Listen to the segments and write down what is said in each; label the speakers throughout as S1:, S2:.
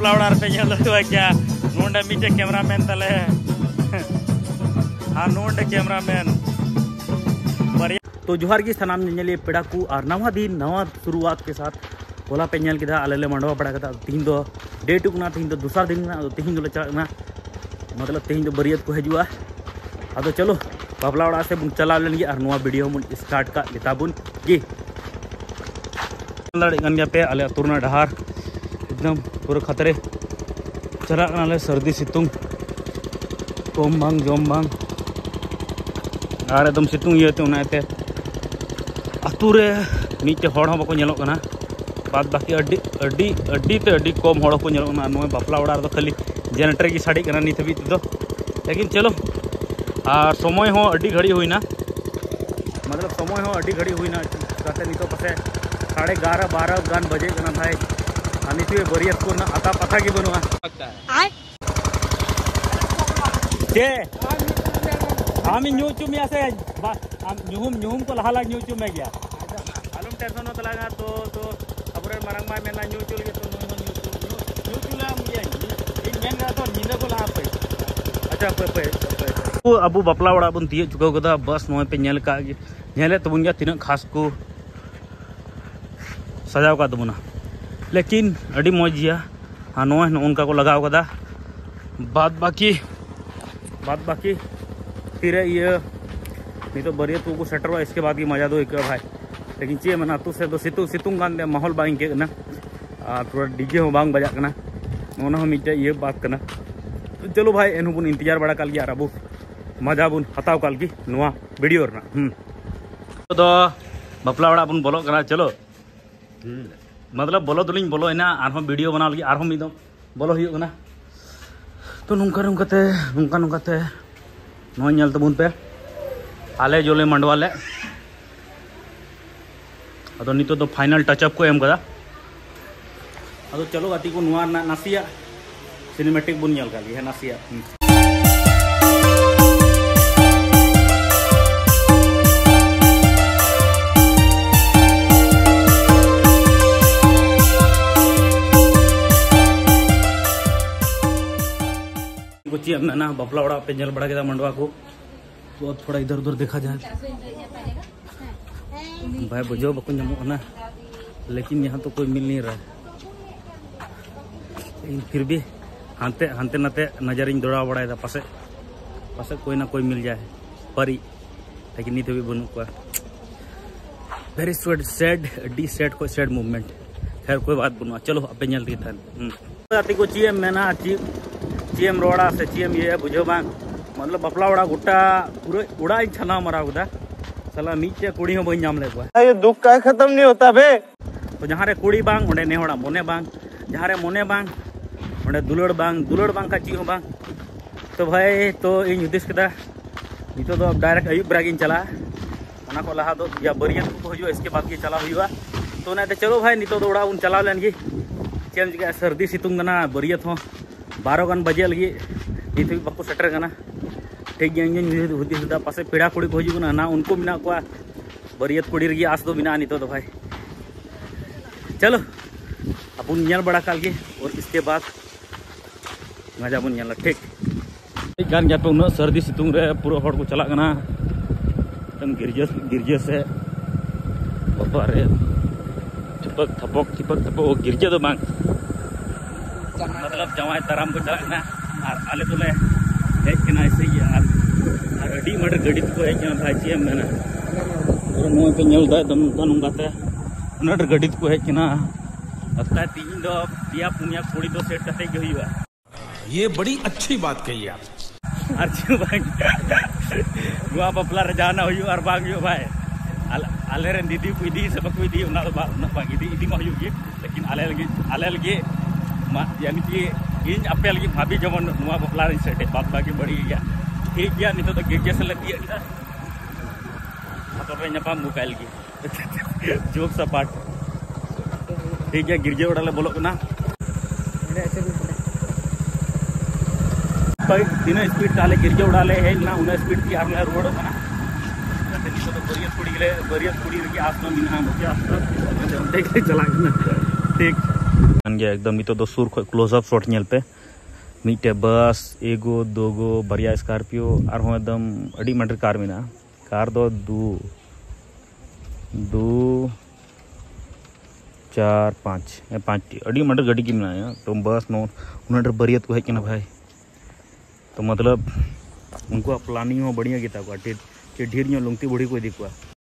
S1: बापला उड़ार पे क्या नोंडे मीटे कैमरामैन तले हाँ नोंडे कैमरामैन। तो जोहार की सनाम नेले पेड़ा को और नवा दिन नवा शुरुआत के साथ होला पे नेल किदा आले मंडवा पड़ा कदा तीन दो डे टू ना तीन दो दूसरा दिन ना तीन दो चलना मतलब तीन दो बरियत को हजुआ अदो चलो बापला उड़ा से चला लेंगे और नवा वीडियो मुन स्टार्ट का लेताबुन जी लड़गन गया पे आले तुरना डहार एकदम पूरा खतरे चला नाले सर्दी सितुंग कोम बांग जोम बांग और एकदम सितुंग ये तो उनाते अतुरे मीटे हड़ हो बको नेलो कना बाद बाकी अड्डी अड्डी अड्डी ते अड्डी कम हड़ को नेलो कना नो बापला उड़ा दो खाली जनरेटर की साड़ी कना नित हबी तो लेकिन चलो और समय हो अड्डी घड़ी हुईना मतलब समय हो अड्डी घड़ी हुईना कहते नहीं तो पसे 11:30-12 गान बजे कना भाई अनि तो बरियत को ना आता पता की बनवा जे आमी न्यूचू में से न्यूम को लहाला न्यूचू में गया आलम टेंशन होता लगा तो अबरे मरंग माय मेना न्यूचू लगे तो न्यूचू ला मुझे इन मेन रहा तो नींद को लहा पे अच्छा पे तो अबू बापला वड़ा बन तिय चुका गदा बस नोय पे नेल का नेले तबुन गया तिना खास को सजाव का तबुना लेकिन अड़ी मौजिया हाँ नोय उनका को लगाव कदा बाद बाकी फिर ये नहीं तो बरियत को सेटर हुआ इसके बाद की मजा दो एक भाई लेकिन चे मना तू से तो सितुंग गान दे माहौल बांग के ना थोड़ा डीजे हो बांग बजा कना ओना हो मिटे ये बात कना तो चलो भाई एनु बुन इंतजार बड़ा काल गया अबू मजा बुन हताव काल की नुआ वीडियो रना तो बापला बड़ा बुन बोलो कना चलो मतलब बोलो तो बोलो इना आरहों वीडियो बना लगी आरहों मिदो बोलो हुई कना तो नुंका नोय नेल तबुन पे आले जोले मंडवाले अदो नितो तो फाइनल टचअप को एम कदा अदो चलो गाती को नुआ नासिया सिनेमैटिक बुन नेल काली है नासिया कुछ ना बापला उड़ा पे जल बड़ा के मंडवा को तो अब थोड़ा इधर उधर देखा जाए भाई बुझो बको जमो ना लेकिन यहाँ तो कोई मिल नहीं रहा लेकिन फिर भी हांते नाते नजर इन दौड़ा बड़ा था पासे कोई ना कोई मिल जाए परी लेकिन नहीं तो भी बनू को वेरी सैड डी सैड को सैड मूवमेंट खैर कोई बात बनवा चलो अब जल दी था को चीएम मेना चीएम रोड़ा से चीएम ये बुझो बांग मतलब बापला उड़ा गुट्टा पूरे उड़ा छना मरा गुदा साला मीचे कुड़ी हो बई नाम ले को ये दुख का खत्म नहीं होता बे तो जहां रे कुड़ी बांग ओंडे ने होड़ा मोने बांग जहां रे मोने बांग ओंडे दुलड़ बांग का ची हो बांग तो भाई तो इन हुदिस कदा नितो तो डायरेक्ट अयुब ब्रागिन चला ओना को लहा दो या बरियत को हजो इसके बाद की चला हुआ तो ना चलो भाई नितो तो उड़ा उन चला लेन की चेंज के सर्दी सितुंग ना बरियत हो 12 गान बजे लगी नित भी बाको सेटर कना ठीक गया हुदी पासे पेड़ा कुड़ी को हजू ना उनको मिना को बरियत कुड़ी रही आस दो मिना नितो तो भाई चलो अपुन नेल बड़ा काल के और इसके बाद मजा बुन नेल ठीक गान गया पे उन सर्दी सितुंग रे पूरा हड़ को चला कना एकदम गिरजे से बाबा रे चिपक थपक गिरजे तो बांग मतलब जवाई ताराम को चलना और आले तो हेजना ऐसे ही और अड़ी मटर गड़ी को हेजना भाई चीएम मेना और नोय पे नेल दा दम नंगाते नटर गड़ी को हेजना अत्ता तीन दो पिया पुनिया कुड़ी दो सेट कते के हुआ
S2: ये बड़ी अच्छी बात कही आप
S1: अर्चू भाई गुआ बपला रे जाना हुई और बाग यो भाई आले रे दीदी को दी सब को दी उना बाग इदी मा हुई लेकिन आले लगे यानी कि इन अपे लगी भाभी जमन नुआ बपला रे सेटे बात बाकी बड़ी गया ठीक गया नहीं तो गिरजे से लगी तो पे नपा मोबाइल की जोक सपाट ठीक है गिरजे उड़ाले बोलो ना तीन स्पीड ताले गिरजे उड़ाले है ना उन स्पीड की आगे रोड बना तो बरियत कुड़ी आसमान चला ठीक एकदम नितो दो सुर खो क्लोज अप शॉट पे मीटे बस एगो दोगो बरिया स्कॉर्पियो और एकदम अड़ी मटर कार में कार दो दो चार पाँच पाँच अड़ी मटर गाड़ी की में तो बस नो उन्हें बरियत को है भाई तो मतलब उनको प्लानिंग हो बढ़िया गीता को ढेर लुंगती बुढ़ी को इदी को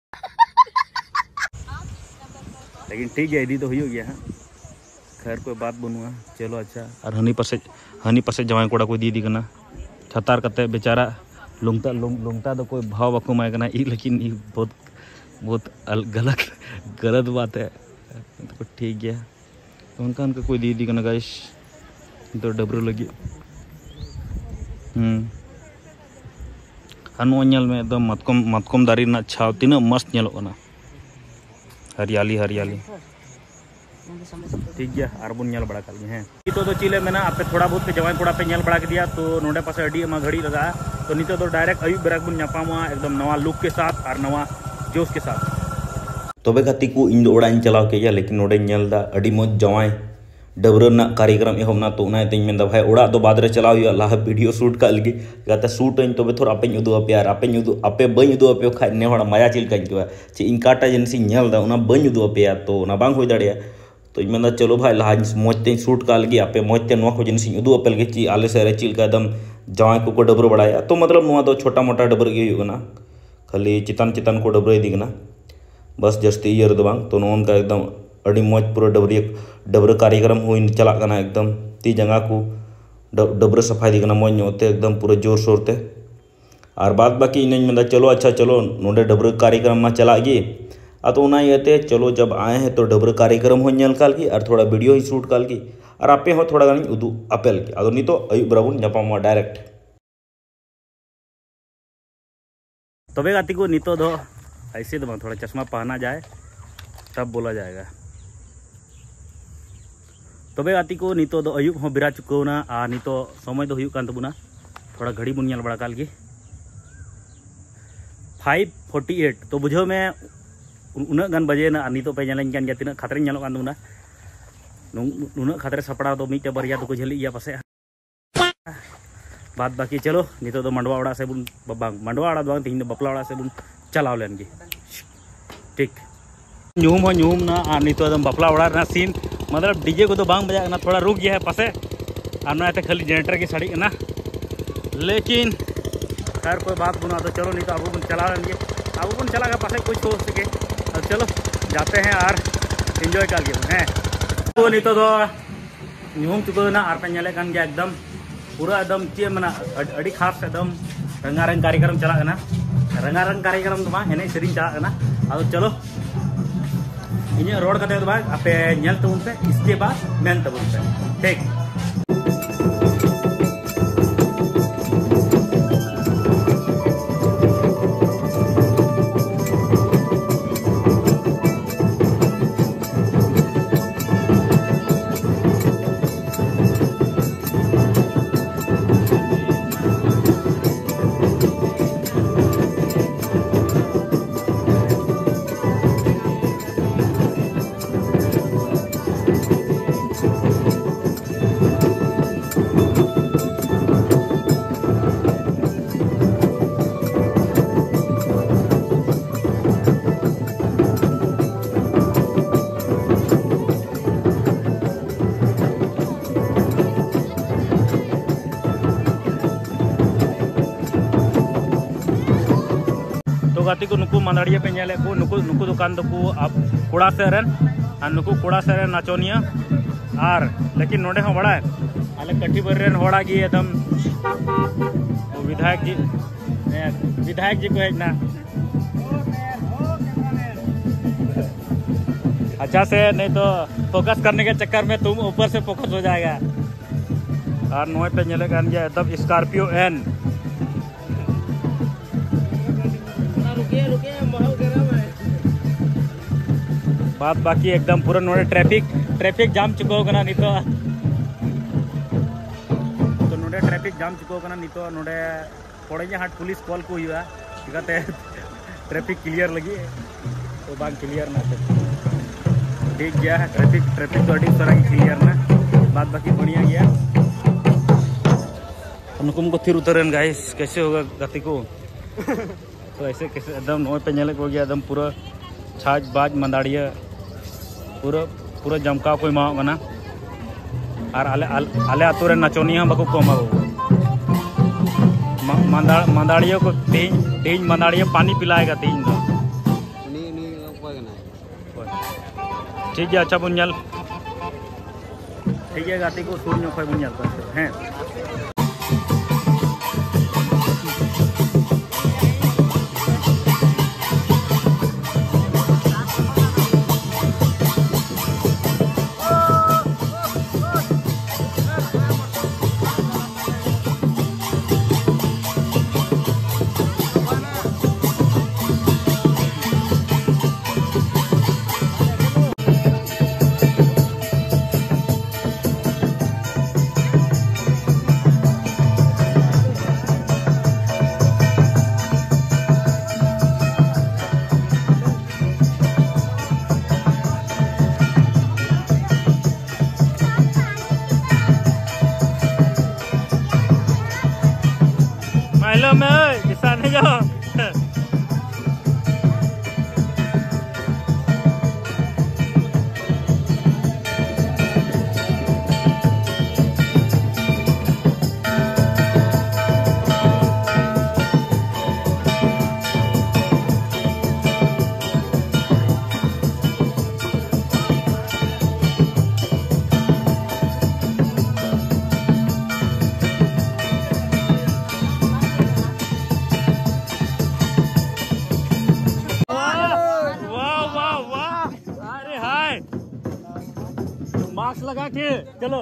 S1: लेकिन ठीक है इदी तो हो गया है खैर कोई बात बनुआ चलो अच्छा और हनी पासे जवाई कोड़ा को दी करना छतार करते बेचारा लुंगता तो कोई भाव बाको माय करना लेकिन बहुत गलत बात है तो ठीक गया तो उनका कोई दी करना गाइस तो डबरू लगी हनुअल में एकदम मतकम दारी ना छाव तीना मस्त नेलो ना हरियाली ठीक गया और बन नेल बड़ा कर हैं तो चिले में आपे थोड़ा बहुत पे जवाई कोड़ा पे नेल बड़ा दिया तो नोडे पासे अड़ी एमा घड़ी लगा तो नितो तो डायरेक्ट अयुब बेरा बन नापामा एकदम नवा लुक के साथ और नवा जोश के साथ
S3: तबे खाती को इन दो ओड़ा चलाव के लेकिन नोडे नेलदा अड़ी मौज जवाई डबरा कार्यक्रम एहबना तो में भाई ओड़ा तो बाद चलाव लाहा वीडियो शूट का लगी गाते शूट तब थोड़ा आपे उदुआपे आपे बी उदुआपे खा ने माया चिलका चे इन काटा जिनिस बी उदुआपे तो बांग हो दाड़ा तो मैं चलो भाई लाहा मौजते शूट का लगी आपे मौजते को जिनिस उदुआपे लगे ची आले से चिलका एकदम जवाई को डबर बड़ा तो मतलब छोटा मोटा डबर के खाली चितान को डबर इदी बस जस्ती इयर तो बांग तो नौका एकदम अड़ी मौज पूरा डबर कार्यक्रम हो चला एकदम ती जंगा को डबर सफाई दी मौज नोते एकदम पूरा जोर शोर ते और बाद बाकी इन चलो अच्छा चलो नोडे डबर कार्यक्रम में चला गे तो इते चलो जब आए हैं तो डबर कार्यक्रम हो काल की और थोड़ा वीडियो ही शूट काल की और आपे हो थोड़ा गानी उदू अपेल की अदो नितो अयुब बेरा बन नापामा डायरेक्ट
S1: तबे गाती को नितो दो ऐसे तो थोड़ा चश्मा पहना जाए तब बोला जाएगा तबे गाती को नितो दो अयुब हो बिरा चुकावना और नितो समय तो हुयुग कान तबुना थोड़ा घड़ी बन नेल बड़ा काल गे 5:48 तो बुझो में उना गान बजे ना नितो पे नेलाइन कान गया तिना खातरे नेलो कान तबुना उना खातरे सपड़ा तो मीटे बरिया तो को झली या पासे बाद बाकी चलो नितो तो मंडवा ओड़ा से बुन मंडवा ओड़ा बांग तीन बपला ओड़ा से बुन चलाव लेन गे ठीक न्यूम ना और नितो एकदम बपला ओड़ा ना सीन मतलब डीजे को तो बांग बजा ना थोड़ा रुक गया है पासे और ना खाली जनरेटर की साड़ी ना लेकिन खैर कोई बात बुना तो चलो नहीं तो अब बन चला लेंगे अब बन चला पासे कुछ हो सके अब चलो जाते हैं और एंजॉय कर गए हैं तो नहीं तो न्यूम चुको ना और पे नेले कान गया एकदम पूरा एकदम चे मना अड़ी खास एकदम रंगारंग कार्यक्रम चला रंगारंग कार्यक्रम तो एने सेरिंग चला अब चलो इन रोड करते बाद आपे नेल तबुन पे इसके बाद मेन तबुन पे ठीक गाती को नुकु मंदाड़िया पे नेले को नुकु दुकान दो को अब कोड़ा सेरन और नुकु कोड़ा सेरन नाचोनिया और लेकिन नोडे हो बड़ा आले कट्टी बरेन होड़ा की एकदम विधायक जी को है ना अच्छा से नहीं तो फोकस करने के चक्कर में तुम ऊपर से फोकस हो जाएगा और नोए पे नेले कान गया एकदम स्कॉर्पियो एन बात बाकी एकदम पूरा नोड़े ट्रैफिक जाम चुको होगा नितो तो नोड़े ट्रैफिक जाम चुको होगा नितो नोड़े कोड़े हाट पुलिस कॉल को हुआ चिकाते ट्रैफिक क्लियर लगी तो बाग क्लियर ना ठीक गया है। ट्रैफिक तो अड़ी सारा क्लियर ना, बात बाकी बढ़िया गया। नुकुम को थिर उतरन गाइस, कैसे होगा गति को तो ऐसे कैसे एकदम नोए पे नेले को गया एकदम पूरा छाज बाज मंदाड़िया पूरा जमकाव को एमा गना और आले आतु रे नचोनिया बको को एमा मंदाड़िया को तेज मंदाड़िया पानी पिलाएगा तेज दो ठीक है। अच्छा बुनियाल ठीक है गाती को सूर्य नो बुनियाल हैं। Hello mày, đi sang thế chưa? Mask लगा के चलो।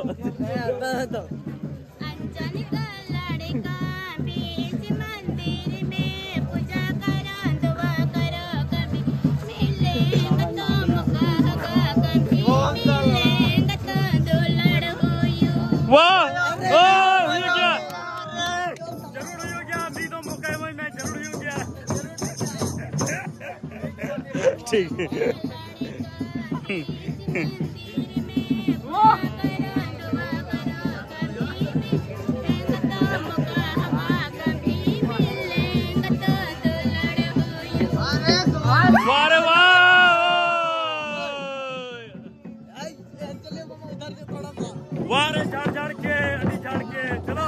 S1: ठीक है वारे झाड़ के चलो।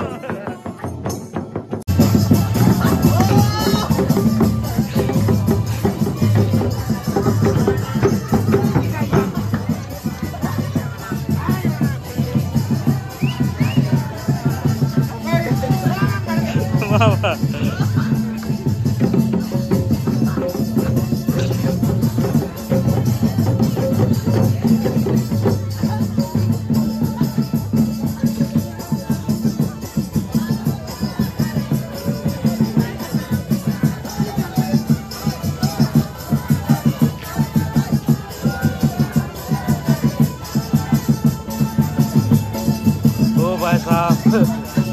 S1: भाई साहब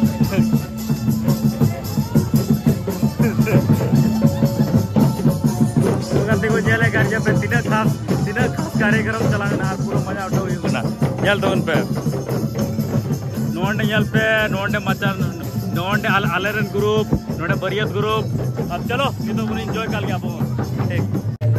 S1: देखो जेल है घर पे तीन खास कार्यक्रम चलाना पूरा मजा उठा जेल तो उन पे नोंडे जेल पे नोंडे मचा नोंडे आलेरन ग्रुप नोंडे बरियत ग्रुप। अब चलो ये तो उन्हें एंजॉय कर लिया ठीक।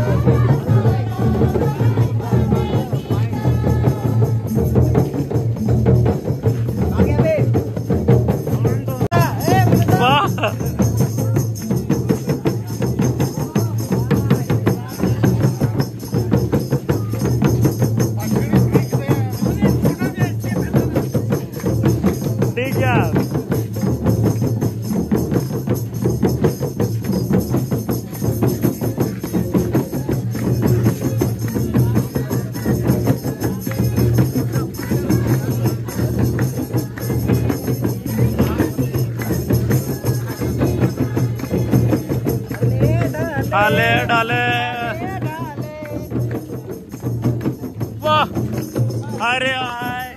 S1: डाले वाह अरे आए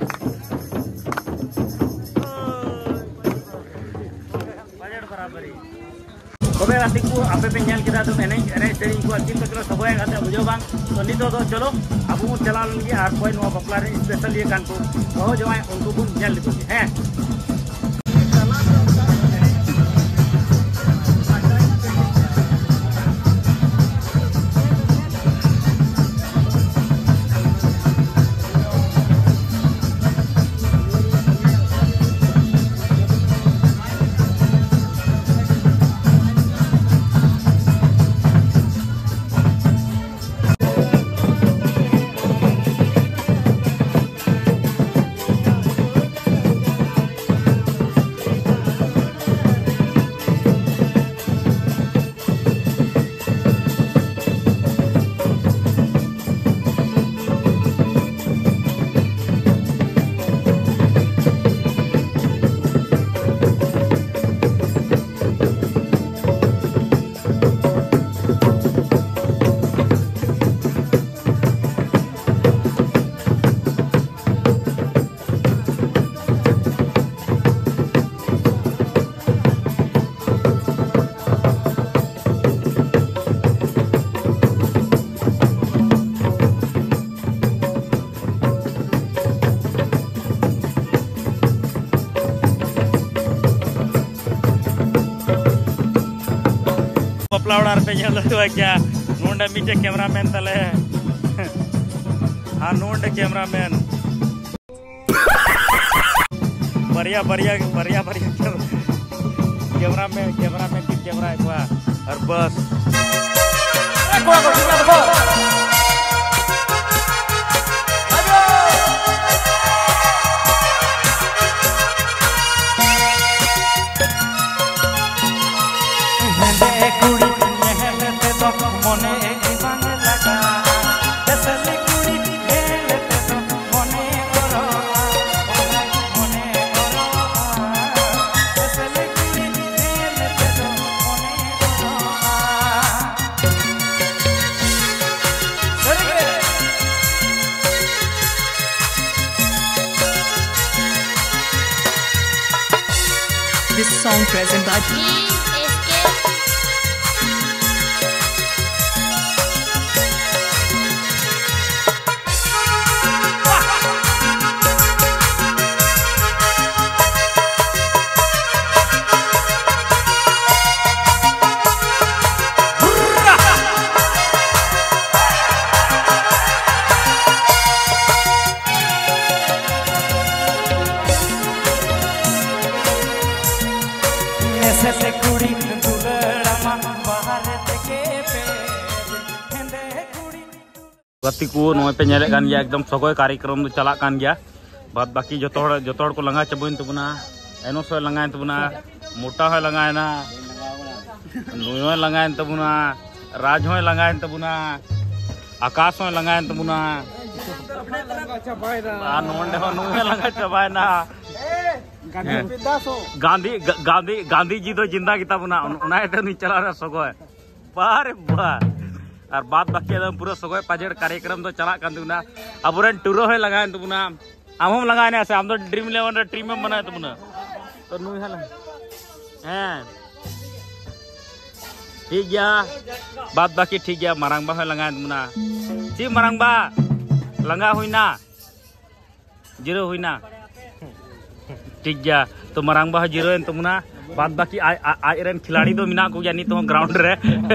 S1: बजट बराबर ही। तबे गाती को आपे पे नेल किदा तो एने सेरी को चिन तक सबय गाते बुझो बांग तो नितो दो चलो अब चला लगे और कोई नो बपला रे स्पेशल ये कान को बहु जवाय उनको बुन नेल लितो हैं बपला पे क्या नोंडे मीटे कैमरामैन तले हाँ नोंडे कैमरामैन बढ़िया बढ़िया बढ़िया बढ़िया कैमरामैन की कैमरा एक बार और बस
S4: This song present by
S1: गति को नोय पे नेले कान गया एकदम सगोय कार्यक्रम चला कान गया बाद बाकी जो को लंगा चबुन तबना एनो सो लंगा तबना मोटा है लगायना नुय लगायन तबना राज होय लगायन तबना आकाश होय लगायन तबना आ नोंडे हो नुय लगा चबायना गांधी जी तो जिंदा किता बना उना एते नि चला रे सगोय बारे बा और बात बाकी एकदम पूरा सगोय पाजेड़ कार्यक्रम तो चला कान तबना अबुरन टूरो है लगायन तबना आम हम लगायने से हम तो ड्रीम 11 रे टीम में बनाए तबना तो नुय है हैं ठीक गया बात बाकी ठीक गया मारंगबा है लगायन तबना ची मारंगबा लंगा हुईना जीरो हुईना ठीक गया तो मारंगबा जीरो तबना बाद बाकी आज खिलाड़ी तो मिना को नित ग्राउंड रे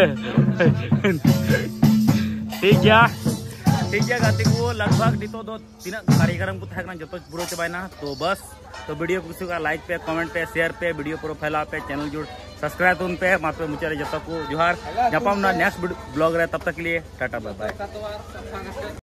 S1: ठीक गया गाते को लगभग नितो दो तीना कार्यक्रम को थाकना जो पूरा चबायना तो बस तो वीडियो को किसी का लाइक पे कमेंट पे शेयर पे वीडियो को फैला पे चैनल जुड़ सब्सक्राइब उन पे मात्र मुचारे जो को जोहार जपाम ना नेक्स्ट ब्लॉग रहे तब तक के लिए टाटा बाय बाय।